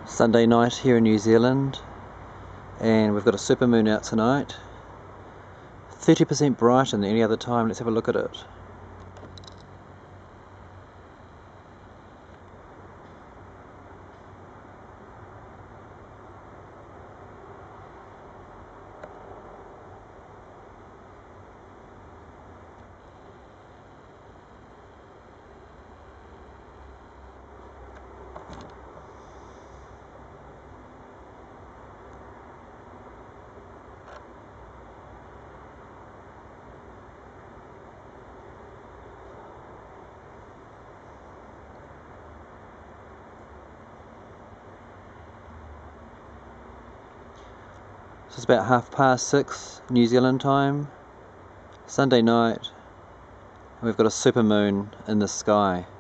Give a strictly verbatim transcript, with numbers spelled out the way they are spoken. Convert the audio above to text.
Sunday night here in New Zealand, and we've got a supermoon out tonight. thirty percent brighter than any other time. Let's have a look at it. So it's about half past six New Zealand time, Sunday night, and we've got a supermoon in the sky.